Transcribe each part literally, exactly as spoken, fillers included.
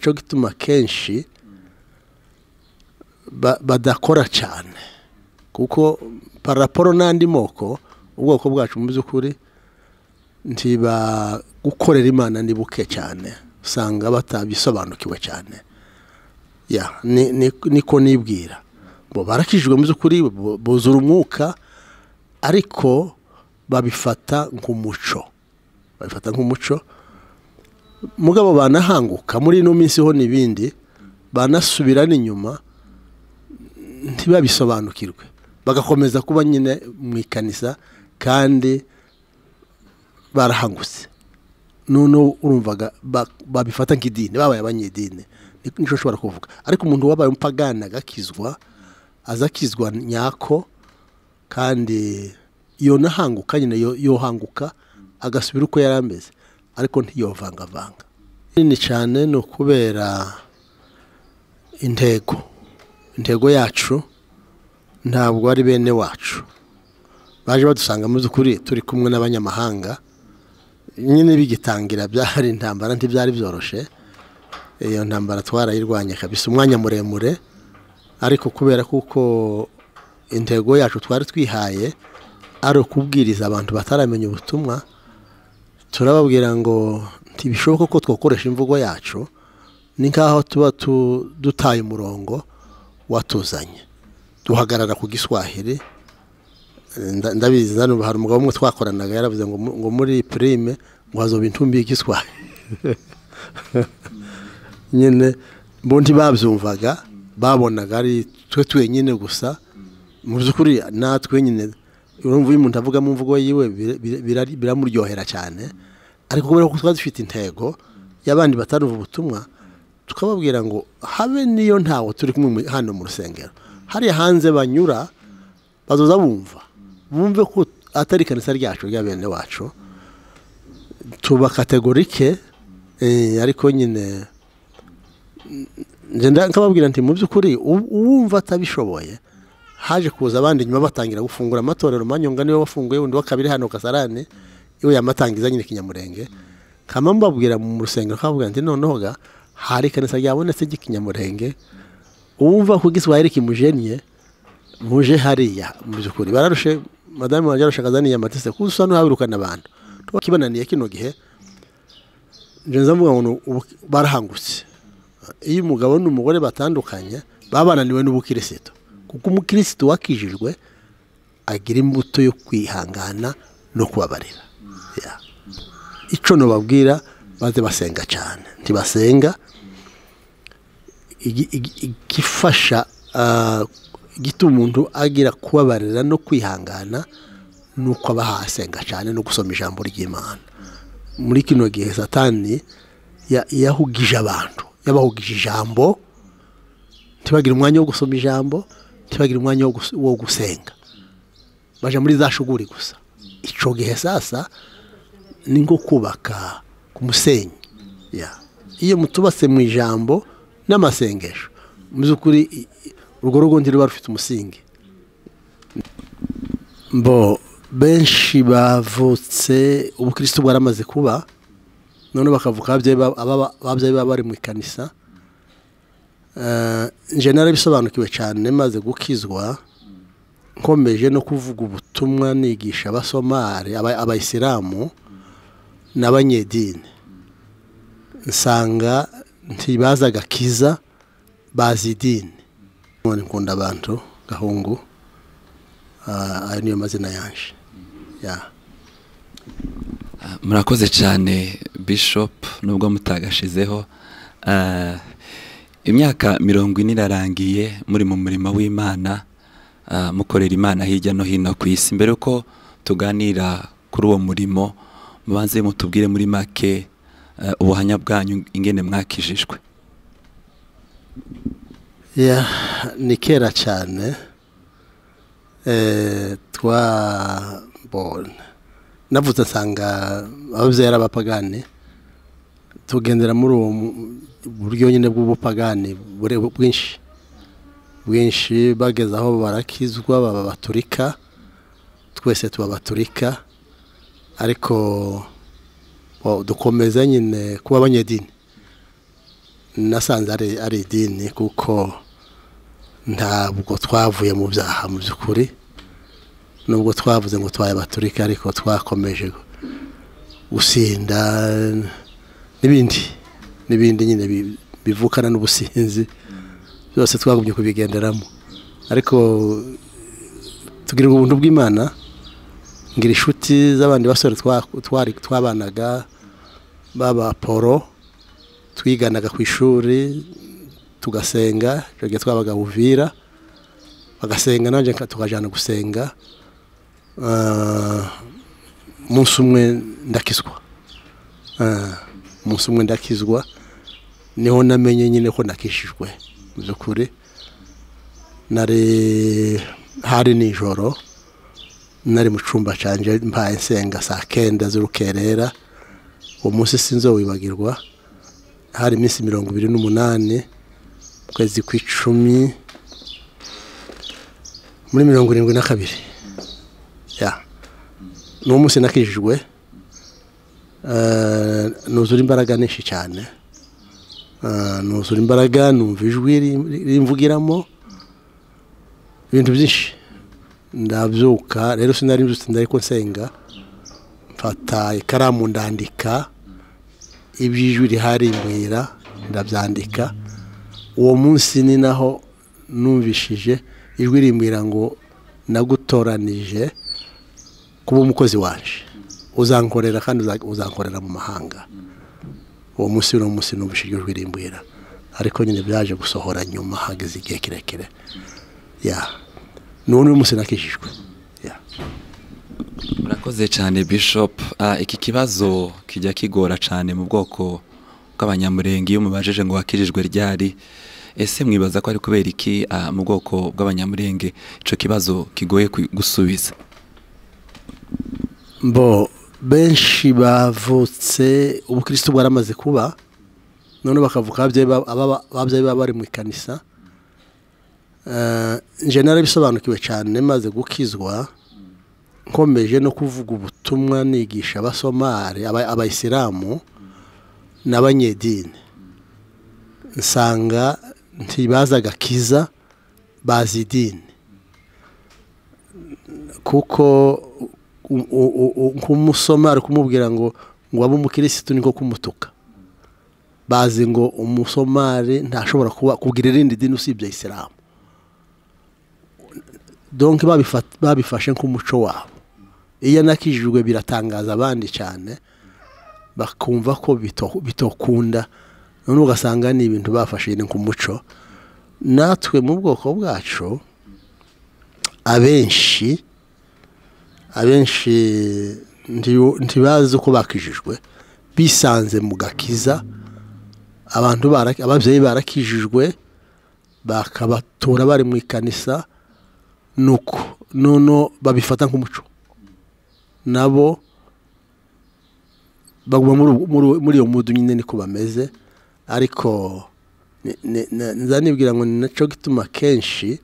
cyo gituma kenshi badakora cyane kuko paraporo n'andi moko ubwoko bwacu mu by'ukuri ntiba gukorera Imana ni buke cyane usanga batabisobanukiwe cyane ya niko nibwira bo barakijwe mu by'ukuri buzura umwuka ariko babifata nk'umuco babifata nk'umuco mugabo banahanguka muri ino minsi ho nibindi banasubira n'inyuma ntibabisobanukirwe bagakomeza kuba nyine mu ikanisa kandi barahangutse none urumvaga babifata nk'idini babaye abanyedini nico shobora kuvuga ariko umuntu wabaye umupagana agakizwa azakizwa nyako kandi iyo nahanguka nyine yo hanguka agasubira uko yarameze ariko ntiyovanga vanga nini cyane no kubera intego intego yacu ntabwo ari bene wacu baje badusanga mu by'ukuri turi kumwe n'abanyamahanga nyine bigitangira byari intambara ntibyari byoroshe iyo ntambara twarayirwanye kabisa umwanya muremure ariko kubera kuko intego yacu twari twihaye ari ukubwiriza abantu bataramenya ubutumwa turababwira ngo ntibishoboka ko twakoresha imvugo yacu ni nkaho tuba dutaye umurongo watuzanye duhagarara ku Giswahili ndabizi nano hari umugabo umwe twakoranaga yaravuze ngo ngo muri prime ngo hazoba intumbi y'Igiswahili nyine bondi babyumvaga babonaga ari twe twenyine gusa mu by'ukuri natwe nyine urumva uyu muntu avuga mu mvugo yiwe biramuryohera cyane ariko kubera ko twazifite intego y'abandi bataruva ubutumwa tukababwira ngo habe niyo ntawo turi kumwe hano mu rusengero hari hanze banyura bazoza bumva bumve ko atari kanisa ryacu rya bene wacu tuba kategorike ariko nyine ngenda nkababwira nti mu by'ukuri uwumva atabishoboye haje kuza abandi nyuma batangira gufungura amatorero Manyonga niwe wafunguye undi wa kabiri hano Kasarane iwe yamatangiza nyine Kinyamurenge kama mbabwira mu rusengero kavuga nti noneho ga hari kanisa ryabonetse gikinyamurenge uwumva ku Giswahili kimujeniye muje hariya mu by'ukuri bararushe madame wanje arashakaza ya Matise kusa no habirukana abantu tukibananiye kino gihe nje nzavuga ngo barahangutse iyo umugabo n'umugore batandukanye babananiwe n'ubukristo kuko umukristo wakijijwe agira imbuto yo kwihangana no kubabarira ya ico no babwira baze basenga cyane ntibasenga igifasha gituma umuntu agira kubabarira no kwihangana nuko abahasenga cyane no gusoma ijambo ry'Imana muri kino gihe Satani yahugije abantu yabahugije ijambo ntibagira umwanya wo gusoma ijambo ntibagira umwanya wo gusenga baje muri za shuguri gusa ico gihe sasa ni ngo kubaka ku musenyi ya iyo mutubase mu ijambo n'amasengesho mu by'ukuri urwo rugo ndiri barufite umusingi mbo benshi bavutse ubukristo bwaramaze kuba none bakavuka ababyeyi baba bari mu ikanisa nje narabisobanukiwe cyane maze gukizwa nkomeje no kuvuga ubutumwa nigisha abasomali abayisilamu n'abanyedini nsanga ntibazaga kiza bazi idini none nkunda abantu gahungu ayo niyo mazina yanje ya murakoze cyane Bishop nubwo mutagashizeho imyaka mirongo ine irarangiye muri mu murimo w'Imana mukorera Imana hirya no hino ku isi mbere ko tuganira kuri uwo murimo mubanze mutubwire muri make ubuhanya bwanyu ingene mwakijijwe ya ni kera cyane eh twa bon navuze nsanga abavyeyi arabapagane tugendera muri uwo buryo nyine bw'ubupagane bwinshi bwinshi bageza aho barakizwa baba baturika twese tuba baturika ariko dukomeza nyine kuba abanyedini nasanze ari ari idini kuko ntabwo twavuye mu byaha mu by'ukuri nubwo twavuze ngo twaye abaturika ariko twakomeje gusinda n'ibindi n'ibindi nyine bivukana n'ubusinzi byose twagumye kubigenderamo ariko tugira ubuntu bw'Imana ngira inshuti z'abandi basore twari twabanaga baba poro twiganaga ku ishuri tugasenga joge twabaga Uvira bagasenga nanje tukajana gusenga uh, munsi umwe ndakizwa uh, munsi umwe ndakizwa niho namenye nyine ko nakishijwe byukuri nari hari nijoro nari mu cumba canje mbaye nsenga saa kenda z'urukerera uwo munsi sinzowibagirwa hari iminsi mirongo ibiri n'umunani kwezi kw'icumi muri mirongo irindwi na kabiri ya n'uwo munsi nakijijwe uh, nuzura imbaraga nyinshi cyane uh, nuzura imbaraga numva ijwi rimvugiramo ibintu byinshi ndabyuka rero sinari nzutse ndariko nsenga mfata ikaramu ndandika ibyijwi rihari imbwira ndabyandika uwo munsi ni naho numvishije ijwi rimbwira ngo nagutoranije kuba umukozi wanje uzankorera kandi uzankorera mu mahanga uwo munsi no munsi numvishije ijwi rimbwira ariko nyine byaje gusohora nyuma hageze igihe kirekire ya none uyu munsi nakishijwe ya murakoze cyane Bishop. Uh, iki kibazo kijya kigora cyane mu bwoko bw'abanyamurenge iyo mubajije ngo wakirijwe ryari ese mwibaza ko ari kubera iki uh, mu bwoko bw'abanyamurenge ico kibazo kigoye gusubiza? Mbo benshi bavutse ubukristo bwaramaze kuba none bakavuka ababyeyi baba bari mu ikanisa. Uh, nje narabisobanukiwe cyane maze gukizwa nkomeje no kuvuga ubutumwa nigisha abasomali abayisilamu n'abanyedini nsanga ntibazaga kiza bazi idini kuko kumusomali kumubwira ngo ngo abe umukirisitu niko kumutuka bazi ngo umusomali ntashobora kuba kugira irindi dini usibye isilamu donc babifashe nk'umuco wabo iyo nakijijwe biratangaza abandi cyane bakumva ko bitokunda none ugasanga ni ibintu bafashe nk'umuco natwe mu bwoko bwacu abenshi abenshi ntibazi uko bakijijwe bisanze mu gakiza abantu ababyeyi barakijijwe bakabatura bari mu ikanisa nuko nono babifata nk'umuco nabo baguma muri iyo mudu nyine niko bameze ariko nzanibwira ngo naco gituma kenshi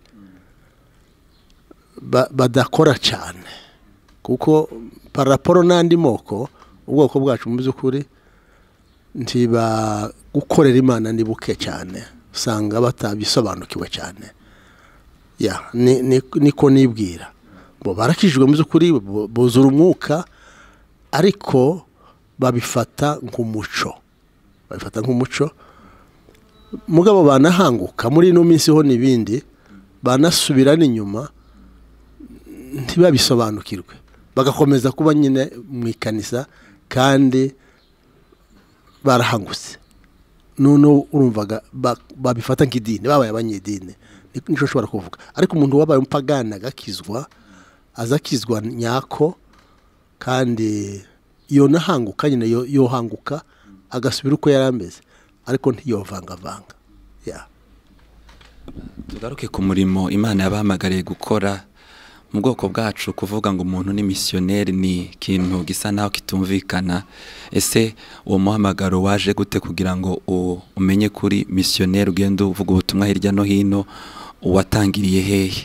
badakora cyane kuko paraporo n'andi moko ubwoko bwacu mu by'ukuri ntiba gukorera Imana ni buke cyane usanga batabisobanukiwe cyane ya niko nibwira bo barakijwe mu by'ukuri buzura umwuka ariko babifata nk'umuco babifata nk'umuco mugabo banahanguka muri no minsi ho nibindi banasubira n'inyuma ntibabisobanukirwe bagakomeza kuba nyine mu ikanisa kandi barahangutse none urumvaga babifata nk'idini babaye abanyedini nico shobora kuvuga ariko umuntu wabaye umupagana agakizwa azakizwa nyako kandi iyo nahanguka nyine yo hanguka agasubira uko yarameze ariko ntiyovanga vanga ya tugaruke ku murimo Imana yabahamagariye gukora mu bwoko bwacu kuvuga ngo umuntu ni missionnaire ni kintu gisa naho kitumvikana ese uwo muhamagaro waje gute kugira ngo umenye kuri missionnaire ugenda uvuga ubutumwa hirya no hino uwatangiriye hehe?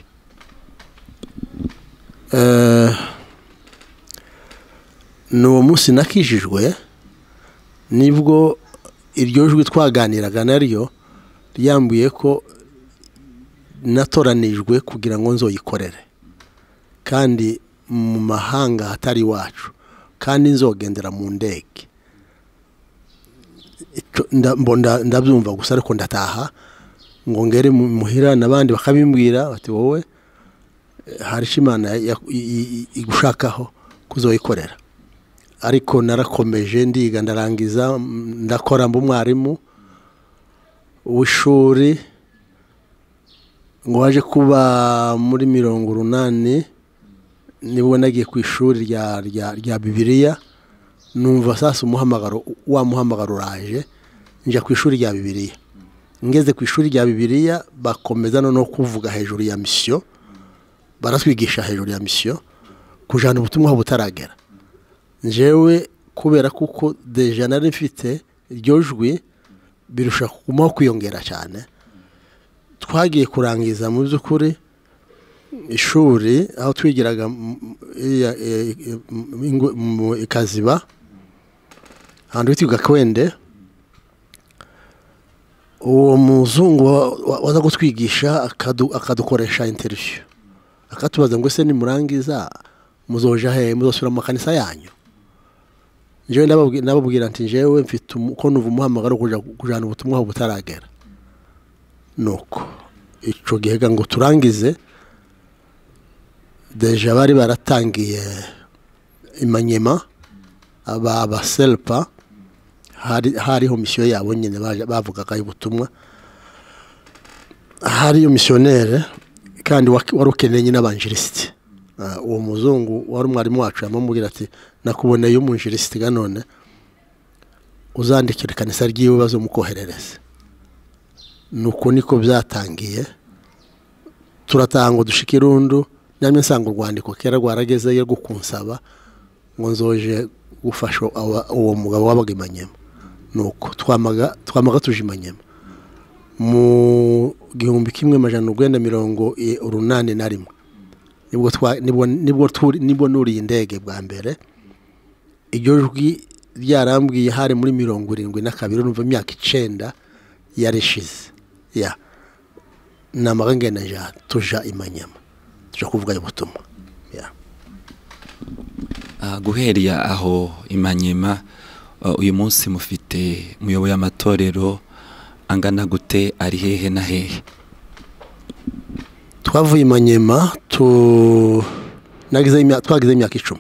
eh no munsi nakijijwe nibwo iryo jwi twaganiraga naryo ryambuye ko natoranijwe kugira ngo nzoyikorere kandi mu mahanga hatari iwacu kandi nzogendera mu ndege. Ndabyumva gusa ariko ndataha ngo ngere muhira n'abandi bakabimbwira bati wowe hari Imana igushakaho kuzoyikorera. Ariko narakomeje ndiga ndarangiza ndakora mbu mwarimu w'ishuri ngo waje kuba muri mirongo urunani nibwo nagiye ku ishuri rya rya rya Bibiliya numva sasa umuhamagaro wa muhamagaro uraje nja ku ishuri rya Bibiliya. Ngeze ku ishuri rya Bibiliya bakomeza no kuvuga hejuru ya mission, baratwigisha hejuru ya mission kujana ubutumwa butaragera. Njewe kubera kuko deja nari mfite iryo jwi birusha kumaho kwiyongera cyane, twagiye kurangiza mu by'ukuri ishuri aho twigiraga mu Ikaziba handi witwa Kwende. Uwo muzungu waza gutwigisha akadukoresha interview, akatubaza ngo se nimurangiza muzoja he, muzosubira mu kanisa yanyu? Njewe nababwira nti njewe mfite uko nuva umuhamagaro kuja kujana ubutumwa butaragera. Nuko ico gihega ngo turangize deja bari baratangiye Imanyema aba abaselpa hari hariho mission yabo nyine bavugaga ubutumwa, hariyo missionnaire kandi warukeneye nyine abanjilisti. Uwo muzungu wari umwarimu wacu yamubwira ati nakuboneye umunjilisti ganone uzandikira kanisa ryiwe bazo mukoherereze. Nuko niko byatangiye turatango dushikirundu namye nsanga urwandiko kera rwarageze yo gukunsaba ngo nzoje gufasha uwo mugabo wabaga Imanyema. Nuko twamaga twamaga tuje Imanyema mu gihumbi kimwe majana urwenda mirongo urunani na rimwe nibwo twa nibwo nibwo turi nibwo nuri indege bwa mbere. Iryo jwi ryarambwiye hari muri mirongo irindwi na kabiri numva imyaka icenda yarishize ya namaga naja tuja Imanyema tuja kuvuga ubutumwa ya uh, guheriya aho Imanyema. Uh, uyu munsi mufite muyoboye amatorero angana gute, ari hehe na hehe? Twavuye Imanyema tu nagize imyaka twagize imyaka icumi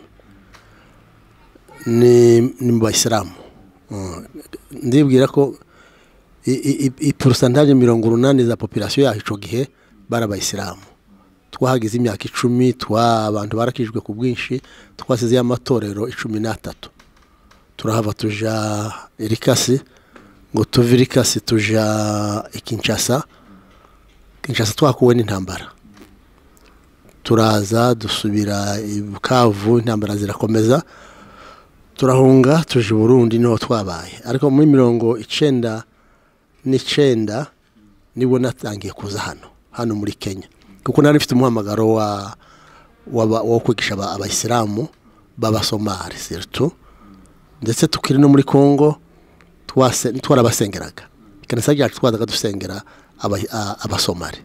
ni ni mu Bayisilamu. Uh, ndibwira ko i pourcentage mirongo urunani za population yacu ico gihe bara Bayisilamu. Twahagize imyaka icumi, twa abantu barakijwe ku bwinshi, twasize amatorero icumi n'atatu. Turahava tuja Irikasi, ngo tuve Irikasi tuja Kinshasa. Kinshasa twakuwe n'intambara, turaza dusubira i Bukavu, intambara zirakomeza, turahunga tuje Burundi niho twabaye. Ariko muri mirongo icenda n'icenda nibwo natangiye kuza hano hano muri Kenya, kuko nari mfite umuhamagaro wa wo kwigisha abayisilamu b'abasomali surtout, ndetse tukiri no muri Kongo twase twarabasengeraga. Kanisa ryacu twazaga dusengera abasomali.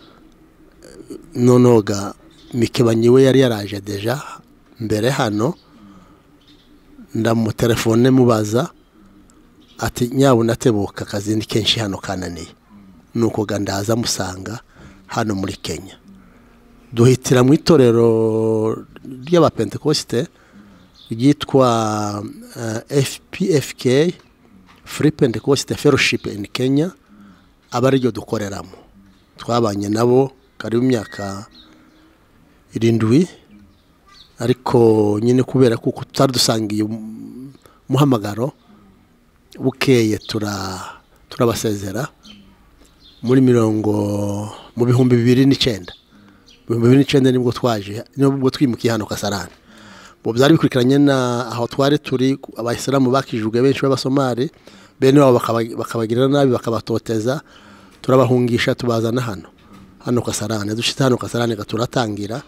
Nonoga Mikebanyiwe yari yaraje deja mbere hano, ndamutelefone mubaza ati nyabu natebuka kazindi kenshi hano kananiye. Nuko gandaza musanga hano muri Kenya. Duhitira mu itorero ry'abapentekoste ryitwa uh, F P F K, Free Pentecost Fellowship in Kenya, abariryo dukoreramo. Twabanye nabo kari mu myaka irindwi, ariko nyine kubera kuko tutari dusangiye muhamagaro bukeye tura turabasezera muri mirongo mu bihumbi bibiri n'icenda. Mu bibiri n'icenda nibwo twaje nibwo twimukiye hano Kasarani. Bo byari bikurikiranye na aho twari turi abayisilamu bakijujwe benshi b'abasomali, bene babo bakabagirira nabi bakabatoteza, turabahungisha tubazana hano hano Kasarani. Dushitse hano Kasarani gaturatangira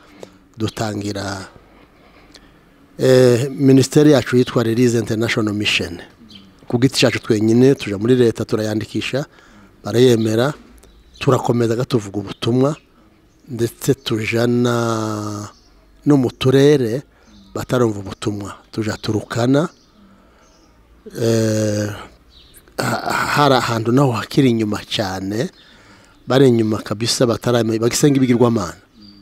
dutangira eh ministeri yacu yitwa Release International Mission. ku giti cyacu twenyine tuja muri leta turayandikisha barayemera turakomeza gatuvuga ubutumwa ndetse tujana no mu turere batarumva ubutumwa tuja turukana eh hari ahantu naho hakiri inyuma cyane bari inyuma kabisa batarame bagisenga ibigirwamana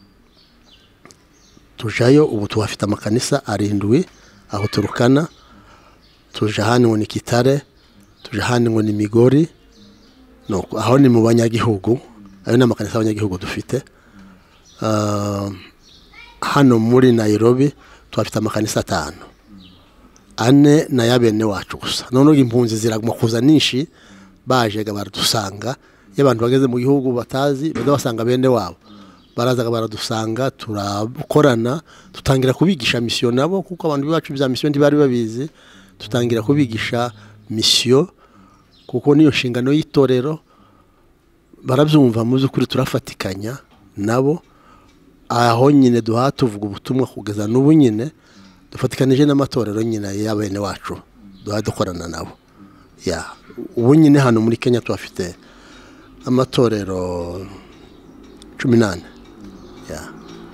tujayo ubu tuhafite amakanisa arindwi aho turukana tuja hano ngo ni Kitare tuja hano ngo ni Migori no aho ni mu banyagihugu ayo n'amakanisa abanyagihugu dufite uh, hano muri Nairobi tuhafite amakanisa atanu ane na yabene wacu gusa none impunzi ziraguma kuza nishi bajega baradusanga y'abantu bageze mu gihugu batazi bado basanga bende wabo barazaga baradusanga turakorana tutangira kubigisha mission nabo kuko abantu bacu bya mission ntibari babizi tutangira kubigisha mission kuko niyo shingano y'itorero barabyumva muzi kuri turafatikanya nabo aho nyine duha tuvuga ubutumwa kugeza n'ubu nyine dufatikanije n'amatorero nyine y'abene wacu duha dukorana nabo ya ubu nyine hano muri Kenya twafite amatorero cumi n'ane ya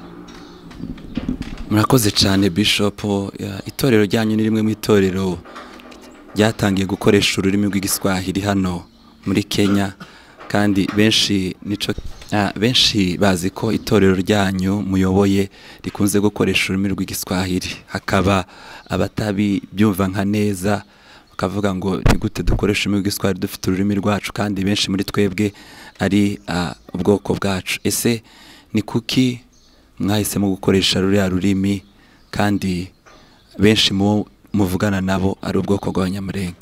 murakoze cyane Bishop itorero ryanyu ni rimwe mu itorero ryatangiye gukoresha ururimi rw'igiswahili hano muri Kenya kandi benshi nico Ah, benshi bazi ko itorero ryanyu muyoboye rikunze gukoresha ururimi rw'igiswahili hakaba abatabi byumva nka neza bakavuga ngo ni gute dukoresha ururimi rw'igiswahili dufite ururimi rwacu kandi benshi muri twebwe ari uh, ubwoko bwacu ese ni kuki mwahisemo gukoresha ruriya rurimi kandi benshi mu muvugana nabo ari ubwoko bw'abanyamurenge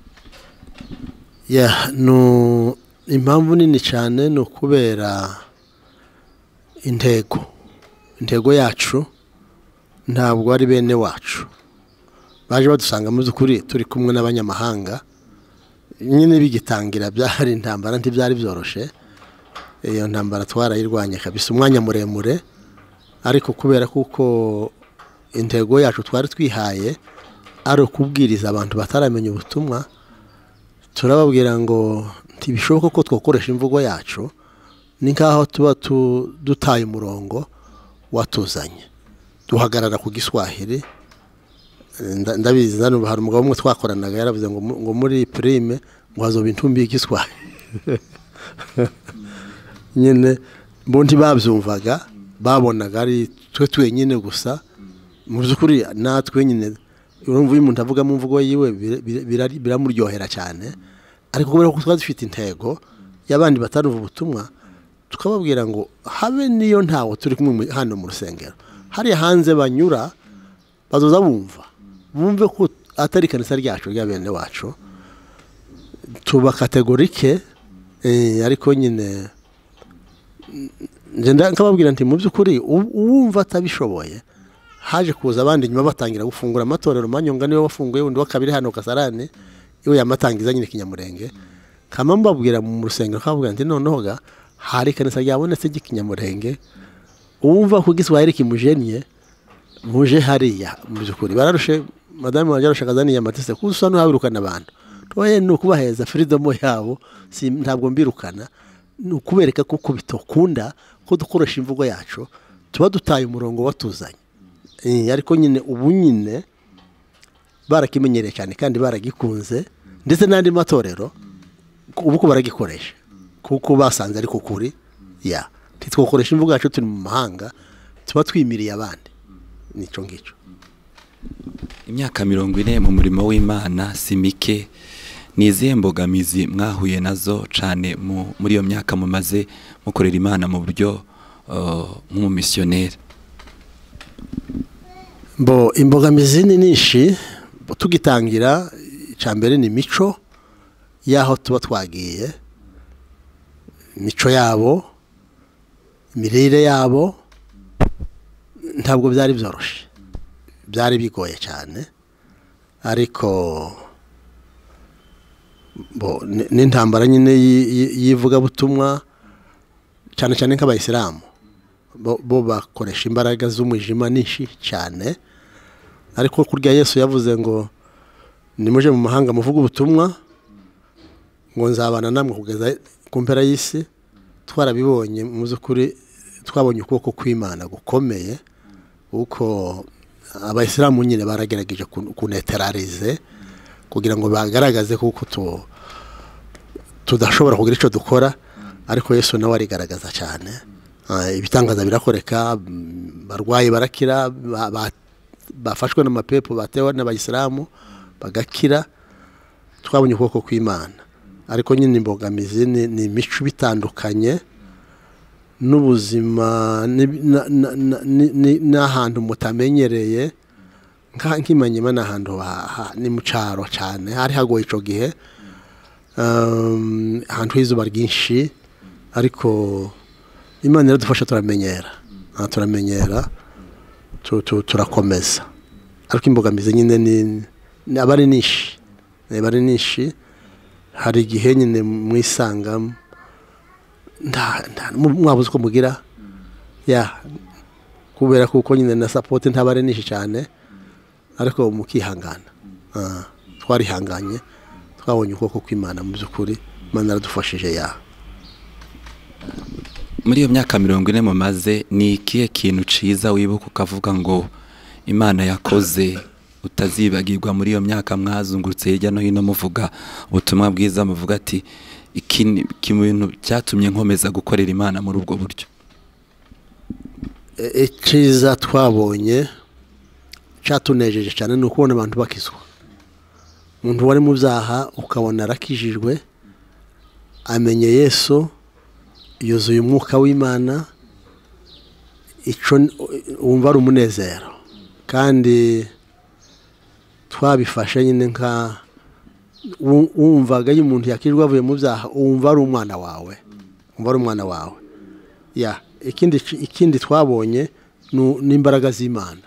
ya yeah, no impamvu nini cyane no kubera intego intego yacu ntabwo ari bene wacu baje badusanga muzi kuri turi kumwe n'abanyamahanga nyine bigitangira byari intambara ntibyari byoroshe iyo ntambara twarayirwanye kabisa umwanya muremure ariko kubera kuko intego yacu twari twihaye ari ukubwiriza abantu bataramenya ubutumwa turababwira ngo ntibishoboka ko twakoresha imvugo yacu ni nkaho tuba dutaye umurongo watuzanye duhagarara ku giswahili ndabizi nano hari umugabo umwe twakoranaga yaravuze ngo ngo muri prime ngo hazoba intumbi y'igiswahili nyine bondi babyumvaga babonaga ari twe twenyine gusa mu byukuri natwe nyine urumva uyu muntu avuga mu mvugo yiwe biramuryohera cyane ariko kubera ko twazifite intego y'abandi batarumva ubutumwa tukababwira ngo habe niyo ntawo turi kumwe hano mu rusengero hari hanze banyura bazoza bumva bumve ko atari kanisa ryacu ry'abene wacu tuba kategorike eh, ariko nyine ngenda nkababwira nti mu byukuri uwumva atabishoboye haje kuza abandi nyuma batangira gufungura amatorero Manyonga niwe wafunguye undi wa kabiri hano Kasarane iwe yamatangiza nyine Kinyamurenge kama mbabwira mu rusengero kavuga nti noneho ga hari kanisa ryabonetse gikinyamurenge uwumva ku giswahili kimujeniye muje hariya mu byukuri bararushe madame wanje arashakazaniye amatese kusa no habirukana abantu toye no kubaheza freedom yabo si ntabwo mbirukana no kubereka ko kubitokunda ko dukoresha imvugo yacu tuba dutaye umurongo watuzanye eh ariko nyine ubu nyine barakimenyereye cyane kandi baragikunze ndetse n'andi matorero ubu ko baragikoresha kuko basanze ariko kuri ya titwokoresha imvugo yacu turi mu mahanga tuba twimiriye abandi nico ngico imyaka mirongo ine mu murimo w'Imana simike nizihe mbogamizi mwahuye nazo cyane muri iyo myaka mumaze mukorera Imana mu buryo nk'umumisiyoneri bo imbogamizi ni nishi tugitangira icambere ni mico yaho tuba twagiye mico yabo mirire yabo ntabwo byari byoroshe byari bigoye cyane ariko bo n'intambara nyine yivuga butumwa cyane cyane nk'abayisilamu bo bakoresha imbaraga z'umwijima nishi cyane ariko kurya Yesu yavuze ngo nimuje mu mahanga muvuga ubutumwa ngo nzabana namwe kugeza ku mpera y'isi. Twarabibonye mu by'ukuri, twabonye ukuboko kw'Imana gukomeye, kuko abayisilamu nyine baragerageje kuneterarize kugira ngo bagaragaze kuko tudashobora kugira icyo dukora, ariko Yesu nawe arigaragaza cyane. Ibitangaza birakoreka, barwayi barakira, bafashwe n'amapepo batewe n'abayisilamu bagakira. Twabonye ukuboko kw'Imana, ariko nyine imbogamizi ni imico bitandukanye n'ubuzima n'ahantu mutamenyereye. nk'imanyima n'ahantu ni mu cyaro cyane, hari hagoye icyo gihe, ahantu h'izuba ryinshi, ariko Imana iradufasha turamenyera turamenyera turakomeza. Ariko imbogamizi nyine ni aba ari nishi aba ari nishi hari igihe nyine mwisanga mwabuze uko mugira ya kubera kuko nyine na support ntaba ari nishi cyane, ariko mukihangana. Twarihanganye, twabonye ukuboko kw'Imana mu by'ukuri, Imana iradufashije. ya muri iyo myaka mirongo ine mumaze, ni ikihe kintu ciza wibuka ukavuga ngo Imana yakoze utazibagirwa muri iyo myaka mwazungurutse hirya no hino muvuga ubutumwa bwiza, muvuga ati iki kintu cyatumye nkomeza gukorera Imana muri ubwo buryo? Iciza twabonye cyatunejeje cyane ni ukubona abantu bakizwa. Umuntu wari mu byaha ukabona arakijijwe, amenye Yesu, yuzuye umwuka w'Imana, icyo wumva ari umunezero. Kandi twabifashe nyine nka wumvaga iyo umuntu yakijwe avuye mu byaha, wumva ari umwana wawe, wumva ari umwana wawe. ya ikindi ikindi twabonye ni imbaraga z'Imana.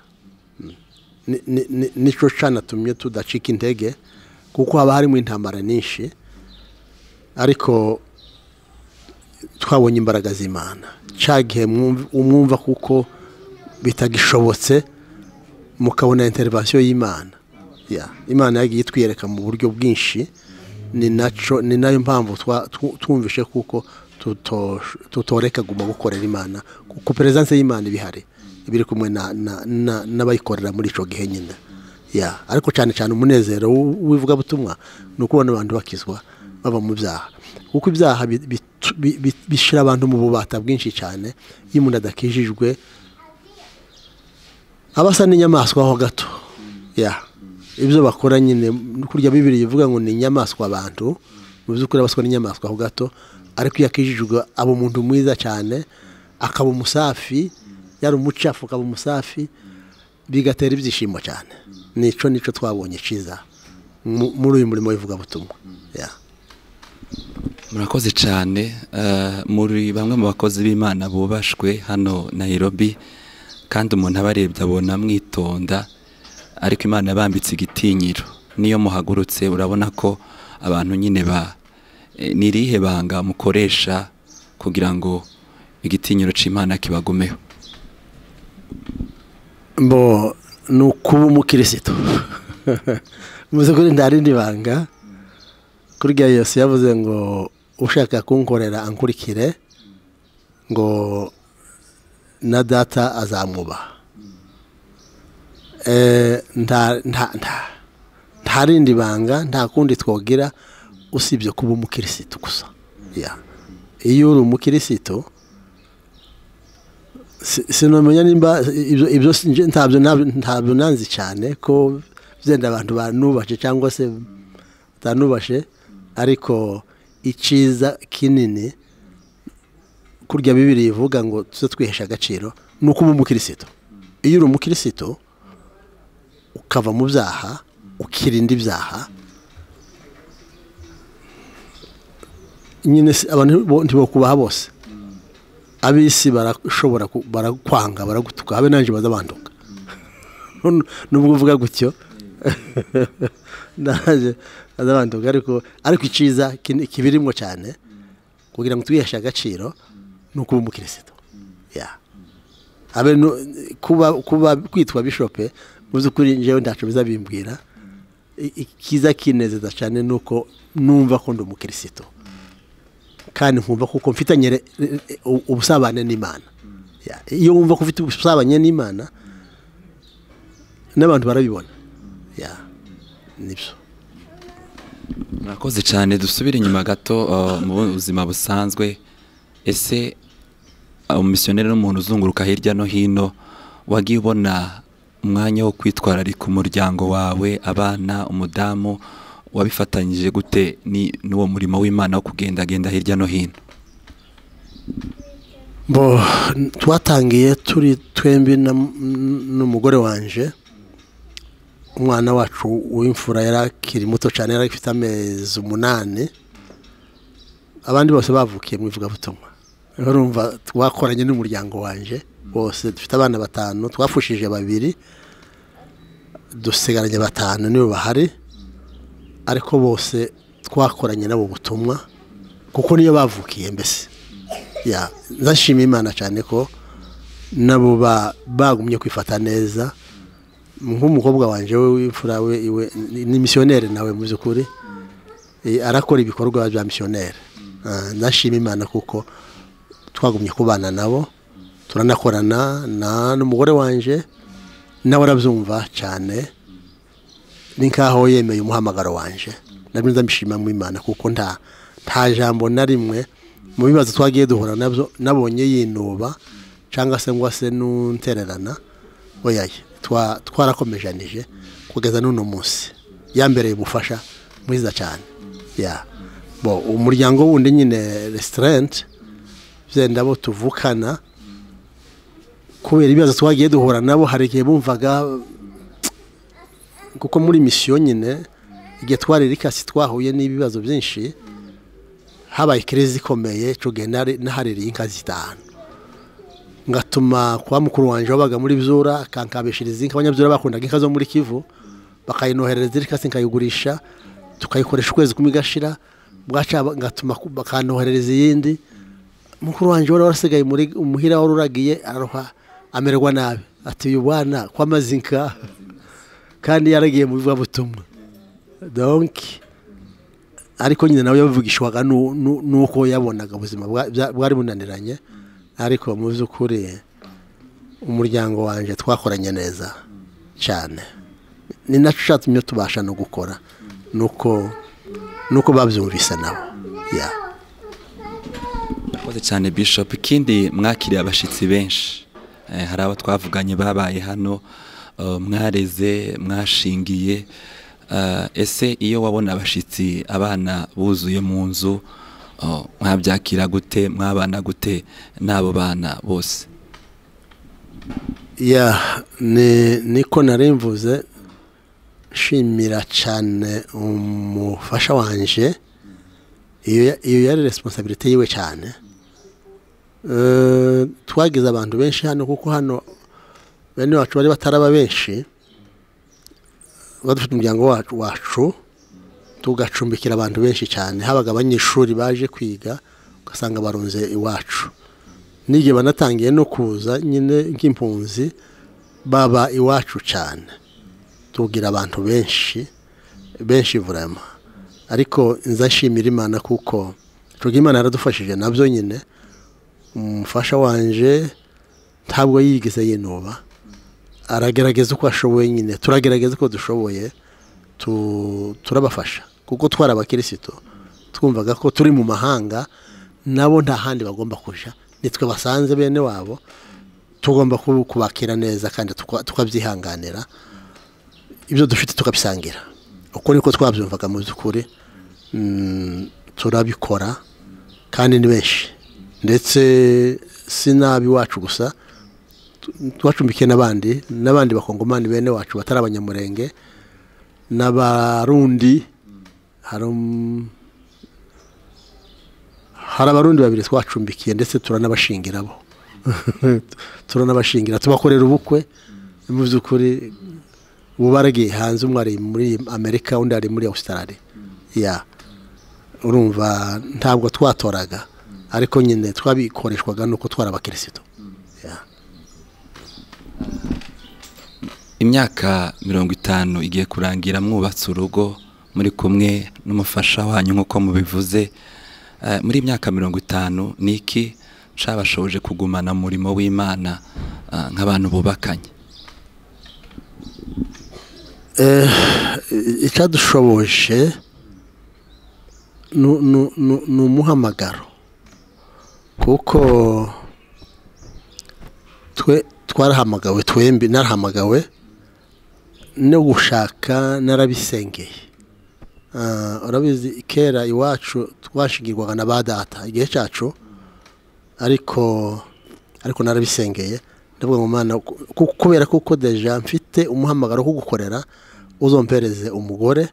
Nico cyanatumye tudacika intege, kuko haba harimo intambara nyinshi, ariko twabonye imbaraga z'Imana. Cyagihe umwumva kuko bitagishobotse, mukabona intervention y'Imana. ya Imana yagiye twiyereka mu buryo bwinshi, ni naco ni nayo mpamvu twumvishe kuko tutoreka guma gukorera Imana, kuko presence y'Imana ibihari ibiri kumwe n'abayikorera muri ico gihe nyine. ya ariko cyane cyane umunezero wivuga butumwa ni ukubona abantu bakizwa bava mu byaha, kuko ibyaha bishira abantu mu bubata bwinshi cyane. Iyo umuntu adakijijwe abasa n'inyamaswa ho gato. ya ibyo bakora nyine kurya Bibiliya ivuga ngo ni inyamaswa abantu, mu by'ukuri abaswa n'inyamaswa ho gato. Ariko iyo akijijwe aba umuntu mwiza cyane, akaba umusafi, yari umucafu akaba umusafi, bigatera ibyishimo cyane. Nico nico twabonye ciza muri uyu murimo w'ivuga butumwa. ya murakoze cyane. Muri bamwe mu bakozi b'Imana bubashwe hano Nairobi, kandi umuntu abarebye abona mwitonda, ariko Imana yabambitse igitinyiro. Niyo muhagurutse urabona ko abantu nyine ba nirihe banga mukoresha kugira ngo igitinyiro c'Imana kibagumeho? Mbo nukuba umukristo. Muze kuri ndarindi banga, kurya Yesu yavuze ngo ushaka kunkorera ankurikire, ngo na data azamuba. Eh nta nta nta rindi banga, nta kundi twogira usibye kuba umukristo gusa. ya iyo uri umukristo, sinomenya nimba ibyo ibyo ntabyo ntabyo nanzi cyane ko byenda abantu banubashe cyangwa se tanubashe, ariko iciza kinini kurya Bibiliya ivuga ngo tuze twihesha agaciro nuko uba umukristo. Iyo uri umukristo ukava mu byaha, ukirinda ibyaha, nyine abantu ntibokubaha bose. Abisi barashobora barakwanga, baragutuka, habe nanje bazabanduka. Nubwo uvuga gutyo naje azabanduka, ariko ariko iciza kibirimo cyane kugira ngo twiheshe agaciro nuko uba umukristo. ya habe kuba kuba kwitwa bishope, mu by'ukuri njewe ndaco bizabimbwira, ikiza kinezeza cyane nuko numva ko ndi umukristo kandi nkumva kuko mfitanye ubusabane n'Imana. Iyo wumva ko ufite ubusabane n'Imana n'abantu barabibona. Ya nibyo. Murakoze cyane. Dusubire inyuma gato mu buzima busanzwe. Ese umumisiyoneri n'umuntu uzunguruka hirya no hino, wagiye ubona umwanya wo kwitwararika umuryango wawe, abana, umudamu, wabifatanyije gute ni n'uwo murimo w'Imana wo kugendagenda hirya no hino? Bo twatangiye turi twembi n'umugore wanje. Umwana wacu w'imfura yarakiri muto cyane, yarafite amezi umunani. Abandi bose bavukiye mu ivugabutumwa. Urumva twakoranye n'umuryango wanje bose, dufite abana batanu, twafushije babiri, dusigaranye batanu nibo bahari, ariko bose twakoranye nabo butumwa kuko niyo bavukiye mbese. Ya nzashima Imana cyane ko nabo bagumye kwifata neza. Nk'umukobwa wanje we w'imfura we iwe ni missionnaire nawe mu byukuri, arakora ibikorwa bya missionnaire. Ndashima Imana kuko twagumye kubana nabo, turanakorana na n'umugore wanje nawe arabyumva cyane, ninkaho yemeye umuhamagaro wanje. Nabyo ndamishima mu Imana kuko nta nta jambo na rimwe mu bibazo twagiye duhura nabyo nabonye yinuba cyangwa se ngo se nuntererana. Oyaye twa twarakomejanije kugeza n'uno munsi, yambereye ubufasha mwiza cyane. Ya bo umuryango wundi nyine restaurant byenda bo tuvukana, kubera ibibazo twagiye duhura nabo, hari igihe bumvaga kuko muri mission nyine igihe twari rikasi twahuye n'ibibazo byinshi, habaye kirezi ikomeye cyo genari nahaririye inka zitanu, ngatuma kwa mukuru wanje wabaga muri Byura akankabeshiriza inka. Abanyabyura bakundaga inka zo muri Kivu, bakayinohereza rikasi nkayigurisha, tukayikoresha ukwezi kumwe gashira, bwaca ngatuma bakanohereza yindi. Mukuru wanje wari warasigaye muri umuhira waruragiye aroha amererwa nabi, ati uyu bwana kwamazinka kandi yaragiye mu bivugabutumwa. Donc ariko nyine nawe yavugishwaga nuko yabonaga ubuzima bwari bunaniranye, ariko mu byukuri umuryango wanje twakoranye neza cyane. Ni naco cyatumye tubasha no gukora nuko nuko babyumvise nabo. Ya Murakoze cyane Bishop. Ikindi mwakiriye abashitsi benshi, hari abo twavuganye babaye hano, mwareze, mwashingiye. Ese iyo wabona abashitsi abana buzuye mu nzu, mwabyakira gute, mwabana gute n'abo bana bose? Ya ni niko narimvuze, shimira cyane umufasha wanje. Iyo iyo yari responsibility yiwe cyane. Eh twagize abantu benshi hano kuko hano bene wacu bari bataraba benshi, badufite umuryango wacu wacu tugacumbikira abantu benshi cyane. Habaga abanyeshuri baje kwiga ugasanga barunze iwacu, nige banatangiye no kuza nyine nk'impunzi baba iwacu cyane. Tugira abantu benshi benshi vraiment, ariko nzashimira Imana kuko tugira Imana yaradufashije nabyo nyine. Umufasha wanje ntabwo yigeze yinuba, aragerageza uko ashoboye nyine, turagerageza uko dushoboye turabafasha kuko twara abakristo twumvaga ko turi mu mahanga nabo nta handi bagomba kuja, nitwe basanze bene wabo, tugomba kubakira neza kandi tukabyihanganira, ibyo dufite tukabisangira. Uko niko twabyumvaga mu byukuri. Turabikora kandi ni benshi, ndetse sinabi wacu gusa, twacumbikiye n'abandi n'abandi bakongomani bene wacu batari abanyamurenge n'abarundi. Harum hari abarundi babiri twacumbikiye, ndetse turanabashingira bo turanabashingira tubakorera ubukwe. Mu byukuri ubaragiye hanze, umwe ari muri Amerika undi ari muri Australia. Ya urumva ntabwo twatoraga, ariko nyine twabikoreshwaga nuko twara abakristo. Ya imyaka mirongo itanu igiye kurangira mwubatse urugo muri kumwe n'umufasha wanyu nk'uko mubivuze. Uh, muri imyaka mirongo itanu niki cabashoboje kugumana murimo w'Imana uh, nk'abantu bubakanye? eh icadushoboje nu nu nu muhamagaro, kuko twe twarahamagawe, twembi narahamagawe no gushaka, narabisengeye. Uh, urabizi kera iwacu twashigirwaga na badata igihe cyacu, ariko ariko narabisengeye ndavuga ngo Mana, kubera kuko deja mfite umuhamagaro wo gukorera, uzompereze umugore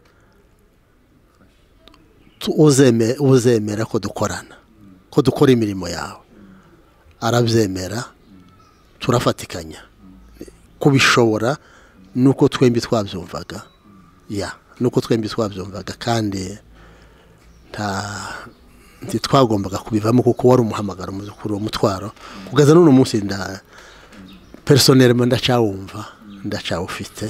uzeme uzemera ko dukorana, ko dukora imirimo yawe. Arabyemera, turafatikanya kubishobora, nuko twembi twabyumvaga ya nuko twembi twabyumvaga, kandi nta ntitwagombaga kubivamo kuko wari umuhamagaro mukuru umutwaro. Kugeza none umunsi nda personnellement ndacawumva, ndacawufite,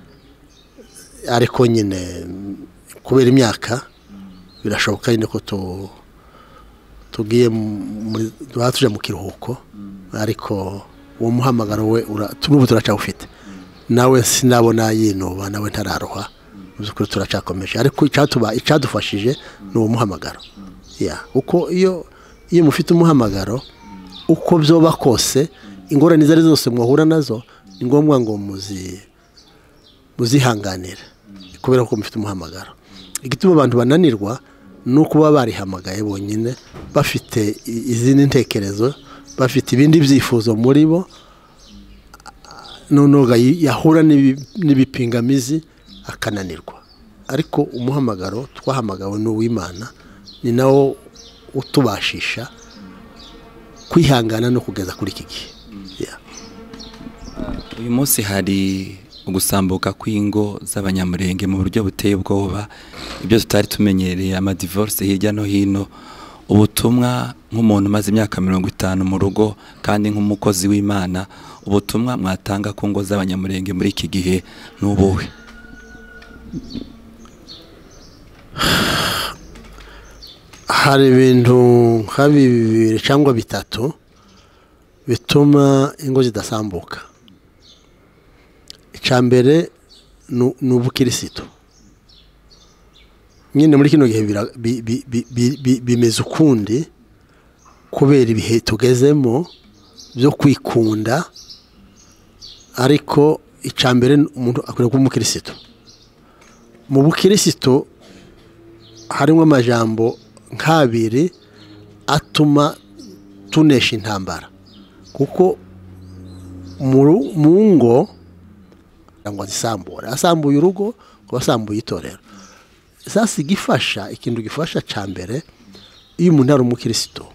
ariko nyine kubera imyaka birashoboka nyine ko tu tugiye muri tuje mu kiruhuko, ariko uwo muhamagaro we turubu turacawufite. Nawe sinabona yinuba, nawe ntararoha, uzukuri turacakomeje, ariko icatuba icadufashije n'uwo muhamagaro. Ya uko iyo iyo mufite umuhamagaro, uko byoba kose, ingorane zari zose mwahura nazo, ni ngombwa ngo muzi muzihanganira, kubera ko mufite umuhamagaro. Igituma abantu bananirwa nuko baba barihamagaye bonyine, bafite izindi ntekerezo, bafite ibindi byifuzo muri bo, nonoga yahura n'ibipingamizi akananirwa. Ariko umuhamagaro twahamagawe n'uw'Imana ni nawo utubashisha kwihangana no kugeza kuri iki gihe. Yeah. Uyu munsi hari ugusambuka kw'ingo z'abanyamurenge mu buryo buteye ubwoba, ibyo tutari tumenyereye, ama divorce hirya no hino. Ubutumwa nk'umuntu maze imyaka mirongo itanu mu rugo kandi nk'umukozi w'Imana, ubutumwa mwatanga ku ngo z'abanyamurenge muri iki gihe n'ubuhe? Hari ibintu nka bibiri cyangwa bitatu bituma ingo zidasambuka. Icambere n'ubukirisitu. Nyine muri kino gihe bimeze ukundi, kubera ibihe tugezemo byo kwikunda, ariko icambere umuntu akwiye kuba umukirisitu. Mu bukirisitu harimo amajambo nk'abiri atuma tunesha intambara, kuko mu ngo ngo zisambura, asambuye urugo ngo asambuye itorero. Sasa igifasha, ikintu gifasha cambere, iyo umuntu ari umukirisitu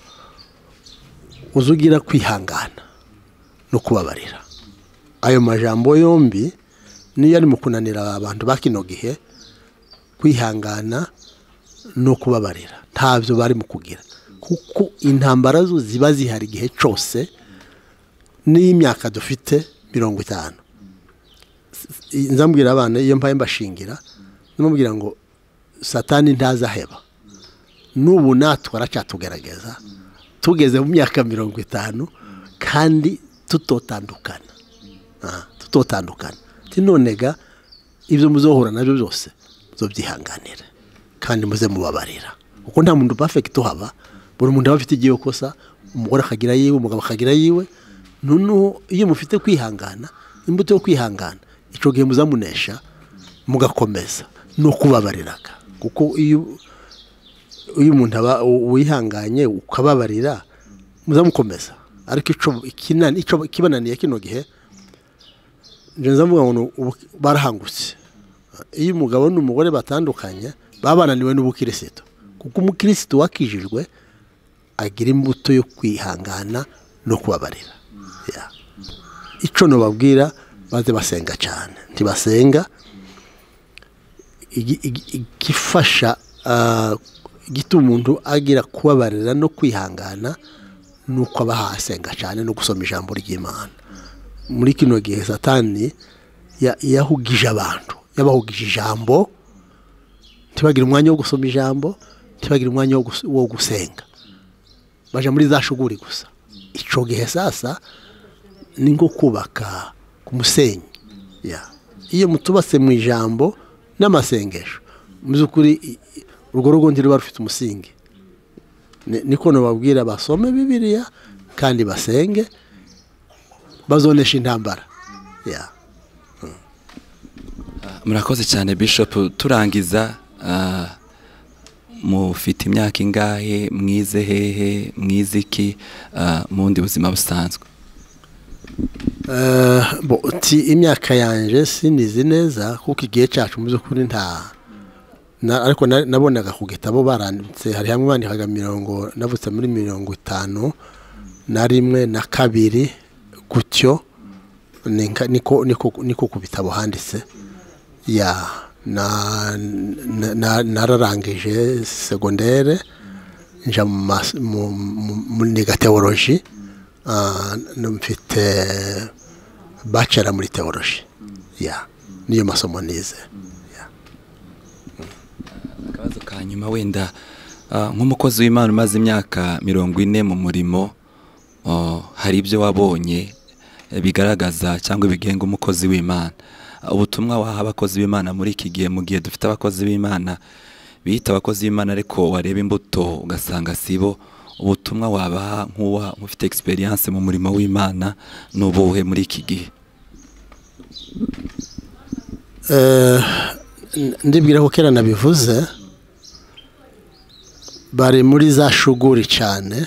uzugira kwihangana no kubabarira. Ayo majambo yombi niyo ari mu kunanira abantu bakino gihe, kwihangana no kubabarira ntavyo bari mu kugira, kuko intambara zo ziba zihari igihe cyose. N'imyaka dufite mirongo itanu, nzambwira abana iyo mpaye mbashingira, ndamubwira ngo Satani ntazaheba, n'ubu natwe aracatugerageza, tugeze mu myaka mirongo itanu kandi tutotandukana. Ah, tutotandukana. Tinonega ibyo muzohura nabyo byose muzobyihanganira kandi muze mubabarira, kuko nta muntu perfect uhaba. Buri muntu afite igihe kosa, umugore akagira yiwe, umugabo akagira yiwe. Nuno iyo mufite kwihangana, imbuto yo kwihangana, ico gihe muzamunesha mugakomeza no kubabariraga, kuko iyo uyu muntu aba wihanganye ukababarira muzamukomeza. Ariko ico ikinani ico kibananiye kino gihe, nje nzavuga ngo barahangutse. Iyo umugabo n'umugore batandukanye, babananiwe n'ubukirisitu, kuko umukirisitu wakijijwe agira imbuto yo kwihangana no kubabarira. Yeah. Ico no babwira baze basenga cyane, ntibasenga igifasha gituma umuntu agira kubabarira no kwihangana, nuko abahasenga cyane no gusoma ijambo ry'Imana. Muri kino gihe Satani yahugije abantu yabahugije ijambo ntibagire umwanya wo gusoma ijambo ntibagire umwanya wo gusenga baje muri za shuguri gusa ico gihe sasa ni ngo kubaka ku musenyi ya iyo mutubase mu ijambo n'amasengesho muzukuri urwo rugo ndiri barufite umusingi niko no babwira basome Bibiliya kandi basenge bazonesha intambara ya murakoze cyane Bishop turangiza mufite imyaka ingahe mwize hehe mwiziki mu wundi buzima busanzwe bo ti imyaka yanje sinizi neza kuko igihe cyacu muzo kuri nta ariko nabonaga ku gitabo baranditse hari hamwe bandikaga mirongo navutse muri mirongo itanu na rimwe na kabiri gutyo niko niko niko ku bitabo handitse ya na nararangije secondaire nja mu niga theology mfite bachelor muri theology ya niyo masomo nize akabazo ka nyuma wenda nk'umukozi w'Imana umaze imyaka mirongo ine mu murimo hari ibyo wabonye bigaragaza cyangwa bigenga umukozi w'Imana ubutumwa waha abakozi b'Imana muri iki gihe mu gihe dufite abakozi b'Imana bita abakozi b'Imana ariko wareba imbuto ugasanga sibo ubutumwa wabaha nk'uwa ufite experience mu murimo w'Imana n'ubuhe muri iki gihe eh ndibwira ko kera nabivuze bari muri za shuguri cyane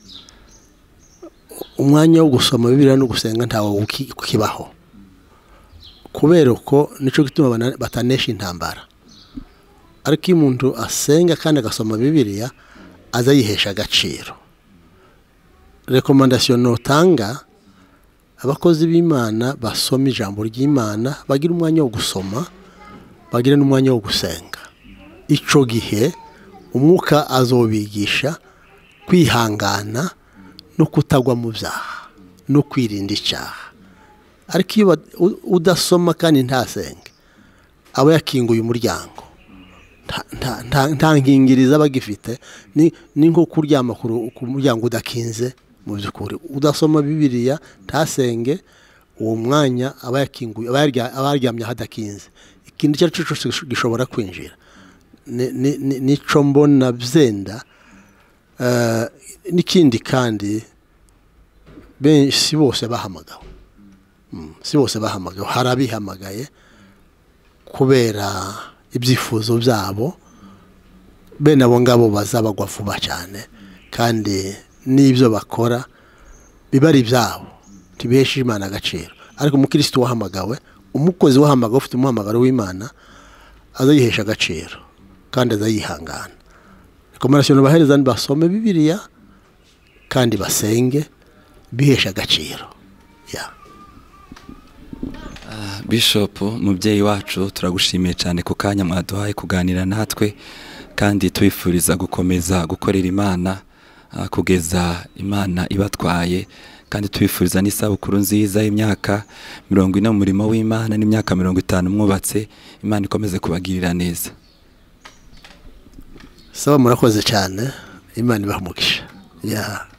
umwanya wo gusoma Bibiliya no gusenga ntawe ukibaho kubera ko nico gituma batanesha intambara ariko iyo umuntu asenga kandi agasoma Bibiliya azayihesha agaciro recommendation notanga abakozi b'Imana basoma ijambo ry'Imana bagira umwanya wo gusoma bagira n'umwanya wo gusenga ico gihe umwuka azobigisha kwihangana no kutagwa mu byaha no kwirinda icyaha ariko iyo udasoma kandi ntasenge aba yakinguye umuryango nta nkingiriza bagifite ni nko kuryama ku muryango udakinze mu byukuri udasoma Bibiliya ntasenge uwo mwanya aba yakinguye abaryamye hadakinze ikindi cyo cyose gishobora kwinjira nico mbona byenda n'ikindi kandi benshi bose bahamagawe si bose bahamagawe harabihamagaye kubera ibyifuzo byabo bene abo ngabo bazabagwa vuba cyane kandi n'ibyo bakora bibari byabo tibesha Imana agaciro ariko umukristo wahamagawe umukozi wahamagawe ufite umuhamagaro w'Imana azayihesha agaciro kandi azayihangana recommendation bahereza basome Bibiliya kandi basenge bihesha agaciro ya Bishop mubyeyi wacu turagushimiye cyane ku kanya mwaduhaye kuganira natwe kandi twifuriza gukomeza gukorera Imana kugeza Imana ibatwaye kandi twifuriza n'isabukuru nziza y'imyaka mirongo ine mu murimo w'Imana n'imyaka mirongo itanu mwubatse Imana ikomeze kubagirira neza. Saba murakoze cyane Imana ibahumugisha ya